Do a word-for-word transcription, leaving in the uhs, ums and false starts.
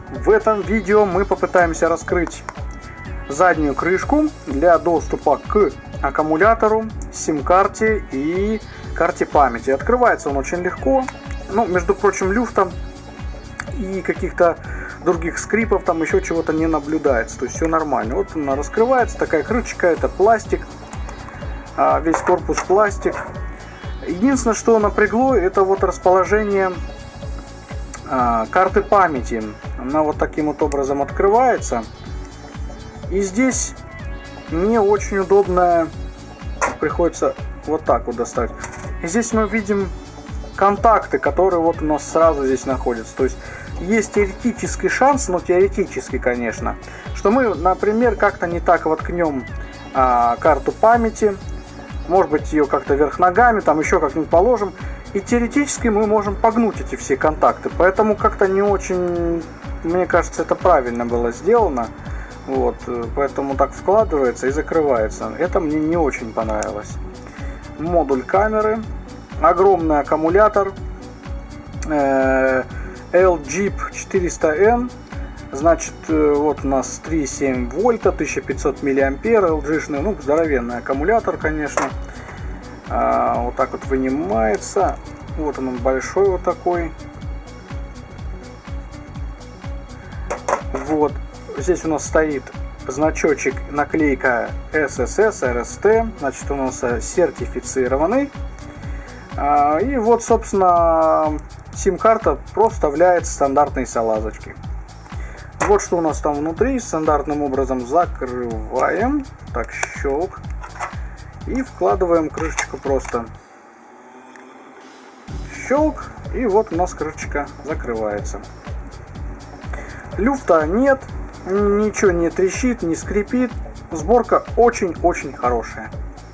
В этом видео мы попытаемся раскрыть заднюю крышку для доступа к аккумулятору, сим-карте и карте памяти. Открывается он очень легко. Ну, между прочим, люфта и каких-то других скрипов, там еще чего-то не наблюдается. То есть все нормально. Вот она раскрывается, такая крышечка, это пластик. Весь корпус пластик. Единственное, что напрягло, это вот расположение а, карты памяти. Она вот таким вот образом открывается. И здесь не очень удобно, приходится вот так вот достать. И здесь мы видим контакты, которые вот у нас сразу здесь находятся. То есть есть теоретический шанс, но теоретический, конечно, что мы, например, как-то не так воткнем а, карту памяти. Может быть, ее как-то вверх ногами, там еще как-нибудь положим. И теоретически мы можем погнуть эти все контакты. Поэтому как-то не очень, мне кажется, это правильно было сделано. Вот, поэтому так вкладывается и закрывается. Это мне не очень понравилось. Модуль камеры. Огромный аккумулятор. эл джи пи четыреста эн. Значит, вот у нас три и семь вольта, тысяча пятьсот миллиампер, эл джи-шный, ну, здоровенный аккумулятор, конечно. А, вот так вот вынимается. Вот он, он большой вот такой. Вот. Здесь у нас стоит значочек, наклейка эс эс эс, эр эс тэ. Значит, у нас сертифицированный. А, и вот, собственно, сим-карта просто вставляется стандартной салазочки. Вот что у нас там внутри. Стандартным образом закрываем. Так, щелк. И вкладываем крышечку просто. Щелк. И вот у нас крышечка закрывается. Люфта нет. Ничего не трещит, не скрипит. Сборка очень-очень хорошая.